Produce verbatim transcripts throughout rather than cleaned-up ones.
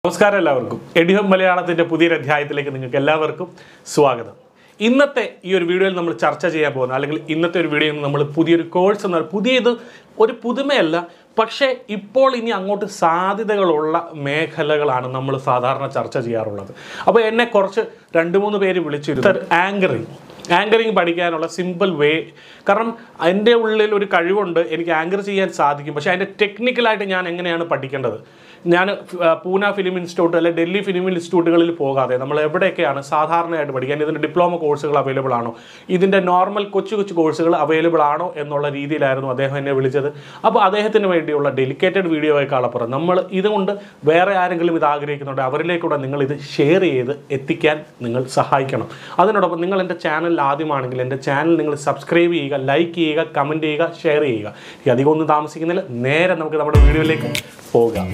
നമസ്കാരം എല്ലാവർക്കും. എഡിഹം മലയാളത്തിൻ്റെ പുതിയൊരു അധ്യായത്തിലേക്ക് നിങ്ങൾക്ക് എല്ലാവർക്കും സ്വാഗതം. ഇന്നത്തെ ഈ ഒരു വീഡിയോയിൽ നമ്മൾ ചർച്ച ചെയ്യാൻ പോകുന്ന അല്ലെങ്കിൽ ഇന്നത്തെ ഒരു വീഡിയോയിൽ നമ്മൾ പുതിയൊരു കോഴ്സ് എന്ന് പുതിയത് ഒരു പുതുമയല്ല, പക്ഷേ ഇപ്പോൾ ഇനി അങ്ങോട്ട് സാധ്യതകളുള്ള മേഖലകളാണ് നമ്മൾ സാധാരണ ചർച്ച ചെയ്യാറുള്ളത്. അപ്പോൾ എന്നെ കുറച്ച് രണ്ട് മൂന്ന് പേര് വിളിച്ചിരുന്നു. ആങ്കറിങ് ആങ്കറിങ് പഠിക്കാനുള്ള സിമ്പിൾ വേ. കാരണം എൻ്റെ ഉള്ളിൽ ഒരു കഴിവുണ്ട്, എനിക്ക് ആങ്കർ ചെയ്യാൻ സാധിക്കും. പക്ഷേ അതിൻ്റെ ടെക്നിക്കലായിട്ട് ഞാൻ എങ്ങനെയാണ് പഠിക്കേണ്ടത്? ഞാൻ പൂന ഫിലിം ഇൻസ്റ്റിറ്റ്യൂട്ട് അല്ലെങ്കിൽ ഡൽഹി ഫിലിം ഇൻസ്റ്റിറ്റ്യൂട്ടുകളിൽ പോകാതെ നമ്മൾ എവിടെയൊക്കെയാണ് സാധാരണയായിട്ട് പഠിക്കാൻ, ഇതിൻ്റെ ഡിപ്ലോമ കോഴ്സുകൾ അവൈലബിൾ ആണോ, ഇതിൻ്റെ നോർമൽ കൊച്ചു കൊച്ചു കോഴ്സുകൾ അവൈലബിൾ ആണോ എന്നുള്ള രീതിയിലായിരുന്നു അദ്ദേഹം എന്നെ വിളിച്ചത്. അപ്പോൾ അദ്ദേഹത്തിന് വേണ്ടിയുള്ള ഡെലിക്കേറ്റഡ് വീഡിയോ ആയിക്കാളപ്പുറം നമ്മൾ ഇതുകൊണ്ട് വേറെ ആരെങ്കിലും ഇത് ആഗ്രഹിക്കുന്നുണ്ട് അവരിലേക്കൂടെ നിങ്ങൾ ഇത് ഷെയർ ചെയ്ത് എത്തിക്കാൻ നിങ്ങൾ സഹായിക്കണം. അതിനോടൊപ്പം നിങ്ങൾ എൻ്റെ ചാനൽ ആദ്യമാണെങ്കിൽ എൻ്റെ ചാനൽ നിങ്ങൾ സബ്സ്ക്രൈബ് ചെയ്യുക, ലൈക്ക് ചെയ്യുക, കമൻറ്റ് ചെയ്യുക, ഷെയർ ചെയ്യുക. ഈ അധികം ഒന്നും താമസിക്കുന്നില്ല, നേരെ നമുക്ക് നമ്മുടെ വീഡിയോയിലേക്ക് പോകാം.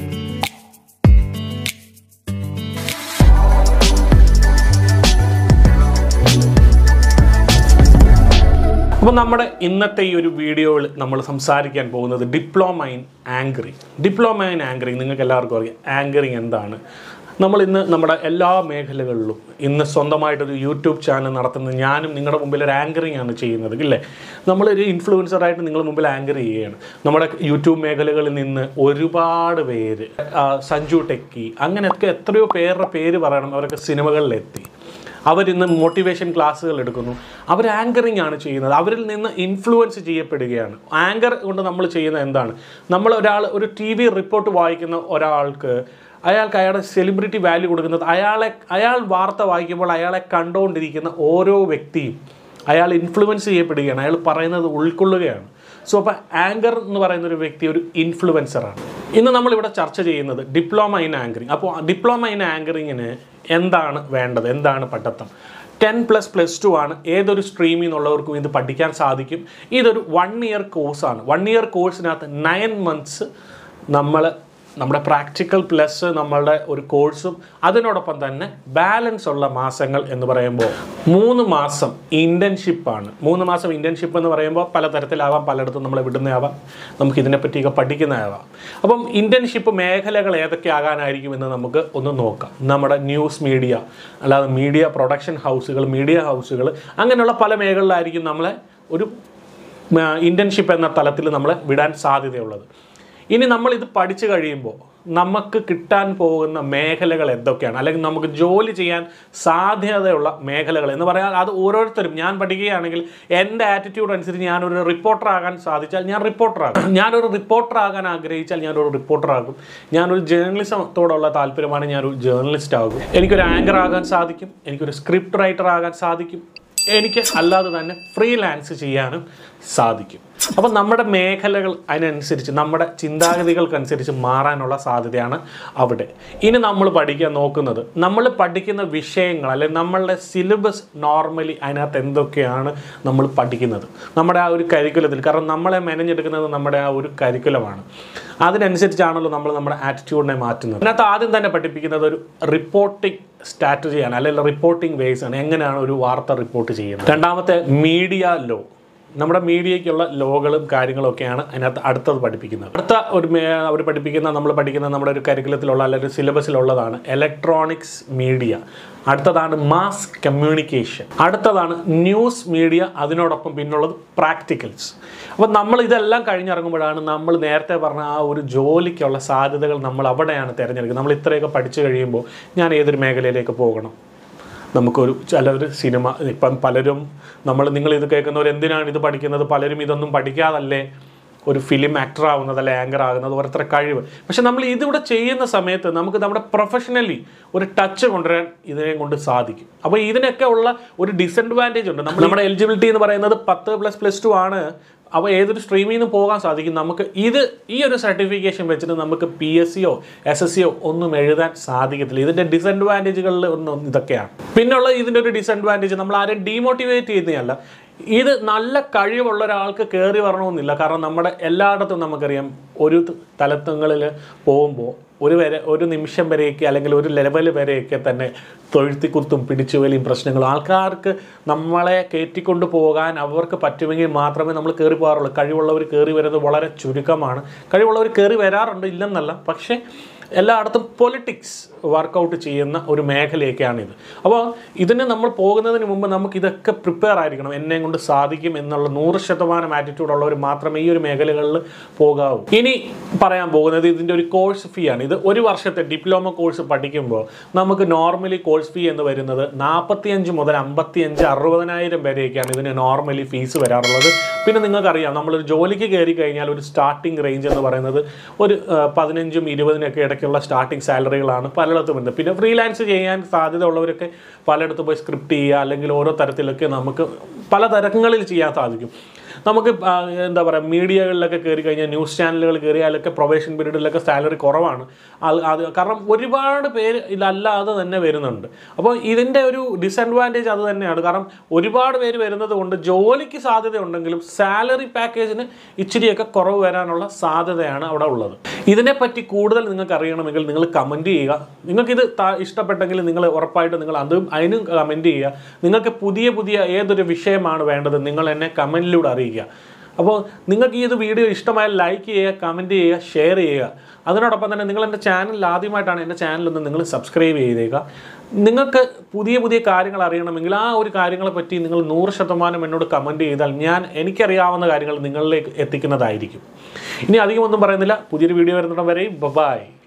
അപ്പോൾ നമ്മുടെ ഇന്നത്തെ ഈ ഒരു വീഡിയോയിൽ നമ്മൾ സംസാരിക്കാൻ പോകുന്നത് diploma in anchoring. Diploma in anchoring നിങ്ങൾക്ക് എല്ലാവർക്കും അറിയാം. ആങ്കറിങ് എന്താണ്? നമ്മൾ ഇന്ന് നമ്മുടെ എല്ലാ മേഖലകളിലും ഇന്ന് സ്വന്തമായിട്ടൊരു യൂട്യൂബ് ചാനൽ നടത്തുന്നത് ഞാനും നിങ്ങളുടെ മുമ്പിൽ ഒരു ആങ്കറിങ് ആണ് ചെയ്യുന്നത്, ഇല്ലേ? നമ്മളൊരു ഇൻഫ്ലുവൻസറായിട്ട് നിങ്ങളുടെ മുമ്പിൽ ആങ്കർ ചെയ്യുകയാണ്. നമ്മുടെ യൂട്യൂബ് മേഖലകളിൽ നിന്ന് ഒരുപാട് പേര്, സഞ്ജു ടെക്കി, അങ്ങനെയൊക്കെ എത്രയോ പേരുടെ പേര് പറയണം, അവരൊക്കെ സിനിമകളിലെത്തി. അവരിന്ന് മോട്ടിവേഷൻ ക്ലാസ്സുകൾ എടുക്കുന്നു. അവർ ആങ്കറിങ് ആണ് ചെയ്യുന്നത്. അവരിൽ നിന്ന് ഇൻഫ്ലുവൻസ് ചെയ്യപ്പെടുകയാണ്. ആങ്കർ കൊണ്ട് നമ്മൾ ചെയ്യുന്നത് എന്താണ്? നമ്മൾ ഒരാൾ ഒരു ടി വി റിപ്പോർട്ട് വായിക്കുന്ന ഒരാൾക്ക് അയാൾക്ക് അയാളുടെ സെലിബ്രിറ്റി വാല്യൂ കൊടുക്കുന്നത് അയാളെ അയാൾ വാർത്ത വായിക്കുമ്പോൾ അയാളെ കണ്ടുകൊണ്ടിരിക്കുന്ന ഓരോ വ്യക്തിയും അയാൾ ഇൻഫ്ലുവൻസ് ചെയ്യപ്പെടുകയാണ്, അയാൾ പറയുന്നത് ഉൾക്കൊള്ളുകയാണ്. സോ അപ്പോൾ ആങ്കർ എന്ന് പറയുന്ന ഒരു വ്യക്തി ഒരു ഇൻഫ്ലുവൻസറാണ്. ഇന്ന് നമ്മളിവിടെ ചർച്ച ചെയ്യുന്നത് ഡിപ്ലോമ ഇൻ ആങ്കറിങ്. അപ്പോൾ ഡിപ്ലോമ ഇൻ ആങ്കറിങ്ങിന് എന്താണ് വേണ്ടത്? എന്താണ് പഠിത്തം? ടെൻ പ്ലസ് പ്ലസ് ടു ആണ്. ഏതൊരു സ്ട്രീമിൽ നിന്നുള്ളവർക്കും ഇത് പഠിക്കാൻ സാധിക്കും. ഇതൊരു വൺ ഇയർ കോഴ്സാണ്. വൺ ഇയർ കോഴ്സിനകത്ത് നയൻ മന്ത്സ് നമ്മൾ നമ്മുടെ പ്രാക്ടിക്കൽ പ്ലസ് നമ്മളുടെ ഒരു കോഴ്സും അതിനോടൊപ്പം തന്നെ ബാലൻസ് ഉള്ള മാസങ്ങൾ എന്ന് പറയുമ്പോൾ മൂന്ന് മാസം ഇൻറ്റേൺഷിപ്പാണ്. മൂന്ന് മാസം ഇൻറ്റേൺഷിപ്പ് എന്ന് പറയുമ്പോൾ പലതരത്തിലാവാം, പലയിടത്തും നമ്മൾ വിടുന്നതാവാം, നമുക്ക് ഇതിനെപ്പറ്റിയൊക്കെ പഠിക്കുന്നതാവാം. അപ്പം ഇൻറ്റേൺഷിപ്പ് മേഖലകൾ ഏതൊക്കെ ആകാനായിരിക്കും എന്ന് നമുക്ക് ഒന്ന് നോക്കാം. നമ്മുടെ ന്യൂസ് മീഡിയ, അല്ലാതെ മീഡിയ പ്രൊഡക്ഷൻ ഹൗസുകൾ, മീഡിയ ഹൗസുകൾ, അങ്ങനെയുള്ള പല മേഖലകളിലായിരിക്കും നമ്മളെ ഒരു ഇൻറ്റേൺഷിപ്പ് എന്ന തലത്തിൽ നമ്മളെ വിടാൻ സാധ്യതയുള്ളത്. ഇനി നമ്മളിത് പഠിച്ചു കഴിയുമ്പോൾ നമുക്ക് കിട്ടാൻ പോകുന്ന മേഖലകൾ എന്തൊക്കെയാണ്, അല്ലെങ്കിൽ നമുക്ക് ജോലി ചെയ്യാൻ സാധ്യതയുള്ള മേഖലകൾ എന്ന് പറയാൻ അത് ഓരോരുത്തരും, ഞാൻ പഠിക്കുകയാണെങ്കിൽ എൻ്റെ ആറ്റിറ്റ്യൂഡ് അനുസരിച്ച് ഞാനൊരു റിപ്പോർട്ടർ ആകാൻ സാധിച്ചാൽ ഞാൻ റിപ്പോർട്ടറാകും. ഞാനൊരു റിപ്പോർട്ടർ ആകാൻ ആഗ്രഹിച്ചാൽ ഞാനൊരു റിപ്പോർട്ടറാകും. ഞാനൊരു ജേർണലിസത്തോടുള്ള താല്പര്യമാണ്, ഞാനൊരു ജേർണലിസ്റ്റ് ആകും. എനിക്കൊരു ആങ്കർ ആകാൻ സാധിക്കും, എനിക്കൊരു സ്ക്രിപ്റ്റ് റൈറ്റർ ആകാൻ സാധിക്കും, എനിക്ക് അല്ലാതെ തന്നെ ഫ്രീലാൻസ് ചെയ്യാനും സാധിക്കും. അപ്പം നമ്മുടെ മേഖലകൾ അതിനനുസരിച്ച് നമ്മുടെ ചിന്താഗതികൾക്കനുസരിച്ച് മാറാനുള്ള സാധ്യതയാണ് അവിടെ. ഇനി നമ്മൾ പഠിക്കാൻ നോക്കുന്നത്, നമ്മൾ പഠിക്കുന്ന വിഷയങ്ങൾ അല്ലെങ്കിൽ നമ്മളുടെ സിലബസ് നോർമലി അതിനകത്ത് എന്തൊക്കെയാണ് നമ്മൾ പഠിക്കുന്നത് നമ്മുടെ ആ ഒരു കരിക്കുലത്തിൽ. കാരണം നമ്മളെ മെനഞ്ഞെടുക്കുന്നത് നമ്മുടെ ആ ഒരു കരിക്കുലമാണ്. അതിനനുസരിച്ചാണല്ലോ നമ്മൾ നമ്മുടെ ആറ്റിറ്റ്യൂഡിനെ മാറ്റുന്നത്. അതിനകത്ത് ആദ്യം തന്നെ പഠിപ്പിക്കുന്നത് ഒരു റിപ്പോർട്ടിംഗ് സ്ട്രാറ്റജിയാണ്, അല്ലെങ്കിൽ റിപ്പോർട്ടിംഗ് വേസ് ആണ്. എങ്ങനെയാണ് ഒരു വാർത്ത റിപ്പോർട്ട് ചെയ്യുന്നത്. രണ്ടാമത്തെ മീഡിയ ലോ, നമ്മുടെ മീഡിയയ്ക്കുള്ള ലോകളും കാര്യങ്ങളൊക്കെയാണ് അതിനകത്ത് അടുത്തത് പഠിപ്പിക്കുന്നത്. അടുത്ത ഒരു അവർ പഠിപ്പിക്കുന്ന നമ്മൾ പഠിക്കുന്ന നമ്മുടെ ഒരു കരിക്കുലത്തിലുള്ള അല്ലെങ്കിൽ സിലബസിലുള്ളതാണ് ഇലക്ട്രോണിക്സ് മീഡിയ. അടുത്തതാണ് മാസ് കമ്മ്യൂണിക്കേഷൻ. അടുത്തതാണ് ന്യൂസ് മീഡിയ. അതിനോടൊപ്പം പിന്നുള്ളത് പ്രാക്ടിക്കൽസ്. അപ്പോൾ നമ്മൾ ഇതെല്ലാം കഴിഞ്ഞിറങ്ങുമ്പോഴാണ് നമ്മൾ നേരത്തെ പറഞ്ഞ ആ ഒരു ജോലിക്കുള്ള സാധ്യതകൾ നമ്മൾ അവിടെയാണ് തിരഞ്ഞെടുക്കുന്നത്. നമ്മൾ ഇത്രയൊക്കെ പഠിച്ചു കഴിയുമ്പോൾ ഞാൻ ഏതൊരു മേഖലയിലേക്ക് പോകണം? നമുക്കൊരു ചിലൊരു സിനിമ, ഇപ്പം പലരും നമ്മൾ നിങ്ങൾ ഇത് കേൾക്കുന്നവർ എന്തിനാണ് ഇത് പഠിക്കുന്നത്, പലരും ഇതൊന്നും പഠിക്കാതല്ലേ ഒരു ഫിലിം ആക്ടർ ആവുന്നത് അല്ലെ ആങ്കർ ആകുന്നത്, ഓരോരുത്തരുടെ കഴിവ്. പക്ഷെ നമ്മൾ ഇതിവിടെ ചെയ്യുന്ന സമയത്ത് നമുക്ക് നമ്മുടെ പ്രൊഫഷണലി ഒരു ടച്ച് കൊണ്ടുവരാൻ ഇതിനെ കൊണ്ട് സാധിക്കും. അപ്പോൾ ഇതിനൊക്കെ ഉള്ള ഒരു ഡിസഡ്വാൻറ്റേജ് ഉണ്ട്. നമ്മൾ നമ്മുടെ എലിജിബിലിറ്റി എന്ന് പറയുന്നത് പത്ത് പ്ലസ് പ്ലസ് ടു ആണ്. അപ്പോൾ ഏതൊരു സ്ട്രീമിൽ നിന്ന് പോകാൻ സാധിക്കും. നമുക്ക് ഇത് ഈ ഒരു സർട്ടിഫിക്കേഷൻ വെച്ചിട്ട് നമുക്ക് പി എസ് സിയോ എസ് എസ് സിയോ ഒന്നും എഴുതാൻ സാധിക്കത്തില്ല. ഇതിൻ്റെ ഡിസഡ്വാൻറ്റേജുകളിൽ ഒന്നും ഇതൊക്കെയാണ്. പിന്നുള്ള ഇതിൻ്റെ ഒരു ഡിസഡ്വാൻറ്റേജ്, നമ്മൾ ആരെയും ഡീമോട്ടിവേറ്റ് ചെയ്യുന്നതല്ല, ഇത് നല്ല കഴിവുള്ള ഒരാൾക്ക് കയറി വരണമെന്നില്ല. കാരണം നമ്മുടെ എല്ലായിടത്തും നമുക്കറിയാം ഒരു തലത്തങ്ങളിൽ പോകുമ്പോൾ ഒരു വരെ ഒരു നിമിഷം വരെയൊക്കെ അല്ലെങ്കിൽ ഒരു ലെവൽ വരെയൊക്കെ തന്നെ തൊഴുത്തിക്കുത്തും പിടിച്ചുവലിയും പ്രശ്നങ്ങളും ആൾക്കാർക്ക് നമ്മളെ കയറ്റിക്കൊണ്ട് പോകാൻ അവർക്ക് പറ്റുമെങ്കിൽ മാത്രമേ നമ്മൾ കയറി പോകാറുള്ളൂ. കഴിവുള്ളവർ കയറി വരുന്നത് വളരെ ചുരുക്കമാണ്. കഴിവുള്ളവർ കയറി വരാറുണ്ട്, ഇല്ലെന്നല്ല. പക്ഷേ എല്ലായിടത്തും പൊളിറ്റിക്സ് വർക്കൗട്ട് ചെയ്യുന്ന ഒരു മേഖലയൊക്കെയാണിത്. അപ്പോൾ ഇതിന് നമ്മൾ പോകുന്നതിന് മുമ്പ് നമുക്ക് ഇതൊക്കെ പ്രിപ്പയർ ആയിരിക്കണം. എന്നെ കൊണ്ട് സാധിക്കും എന്നുള്ള നൂറ് ശതമാനം ആറ്റിറ്റ്യൂഡ് ഉള്ളവർ മാത്രമേ ഈ ഒരു മേഖലകളിൽ പോകാവൂ. ഇനി പറയാൻ പോകുന്നത് ഇതിൻ്റെ ഒരു കോഴ്സ് ഫീ ആണ്. ഇത് ഒരു വർഷത്തെ ഡിപ്ലോമ കോഴ്സ് പഠിക്കുമ്പോൾ നമുക്ക് നോർമലി കോഴ്സ് ഫീ എന്ന് വരുന്നത് നാൽപ്പത്തിയഞ്ച് മുതൽ അമ്പത്തിയഞ്ച് അറുപതിനായിരം വരെയൊക്കെയാണ് ഇതിന് നോർമലി ഫീസ് വരാറുള്ളത്. പിന്നെ നിങ്ങൾക്കറിയാം, നമ്മളൊരു ജോലിക്ക് കയറി കഴിഞ്ഞാൽ ഒരു സ്റ്റാർട്ടിംഗ് റേഞ്ച് എന്ന് പറയുന്നത് ഒരു പതിനഞ്ചും ഇരുപതിനൊക്കെ ഇടയ്ക്കുള്ള സ്റ്റാർട്ടിംഗ് സാലറികളാണ് പലയിടത്തും വരുന്നത്. പിന്നെ ഫ്രീലാൻസ് ചെയ്യാൻ സാധ്യത ഉള്ളവരൊക്കെ പലയിടത്തും പോയി സ്ക്രിപ്റ്റ് ചെയ്യുക, അല്ലെങ്കിൽ ഓരോ തരത്തിലൊക്കെ നമുക്ക് പല തരങ്ങളിൽ ചെയ്യാൻ സാധിക്കും. നമുക്ക് എന്താ പറയുക, മീഡിയകളിലൊക്കെ കയറി കഴിഞ്ഞാൽ, ന്യൂസ് ചാനലുകൾ കയറിയാലൊക്കെ പ്രൊബേഷൻ പീരീഡിലൊക്കെ സാലറി കുറവാണ്. അത് അത് കാരണം ഒരുപാട് പേര് ഇതല്ലാതെ തന്നെ വരുന്നുണ്ട്. അപ്പോൾ ഇതിൻ്റെ ഒരു ഡിസഡ്വാൻറ്റേജ് അത് തന്നെയാണ്. കാരണം ഒരുപാട് പേര് വരുന്നത് കൊണ്ട് ജോലിക്ക് സാധ്യതയുണ്ടെങ്കിലും സാലറി പാക്കേജിന് ഇച്ചിരിയൊക്കെ കുറവ് വരാനുള്ള സാധ്യതയാണ് അവിടെ ഉള്ളത്. ഇതിനെപ്പറ്റി കൂടുതൽ നിങ്ങൾക്ക് അറിയണമെങ്കിൽ നിങ്ങൾ കമൻറ്റ് ചെയ്യുക. നിങ്ങൾക്കിത് ഇഷ്ടപ്പെട്ടെങ്കിൽ നിങ്ങൾ ഉറപ്പായിട്ട് നിങ്ങൾ അതും അതിനും കമൻറ്റ് ചെയ്യുക. നിങ്ങൾക്ക് പുതിയ പുതിയ ഏതൊരു വിഷയമാണ് വേണ്ടത് നിങ്ങൾ എന്നെ കമൻറ്റിലൂടെ അറിയിക്കുക. അപ്പോൾ നിങ്ങൾക്ക് ഈ ഇത് വീഡിയോ ഇഷ്ടമായാൽ ലൈക്ക് ചെയ്യുക, കമൻറ്റ് ചെയ്യുക, ഷെയർ ചെയ്യുക. അതിനോടൊപ്പം തന്നെ നിങ്ങൾ എൻ്റെ ചാനൽ ആദ്യമായിട്ടാണ് എൻ്റെ ചാനലൊന്ന് നിങ്ങൾ സബ്സ്ക്രൈബ് ചെയ്തേക്കുക. നിങ്ങൾക്ക് പുതിയ പുതിയ കാര്യങ്ങൾ അറിയണമെങ്കിൽ ആ ഒരു കാര്യങ്ങളെ പറ്റി നിങ്ങൾ നൂറ് ശതമാനം എന്നോട് കമൻറ്റ് ചെയ്താൽ ഞാൻ എനിക്കറിയാവുന്ന കാര്യങ്ങൾ നിങ്ങളിലേക്ക് എത്തിക്കുന്നതായിരിക്കും. ഇനി അധികമൊന്നും പറയുന്നില്ല. പുതിയൊരു വീഡിയോ വരുന്നിടം വരെയും ബൈ.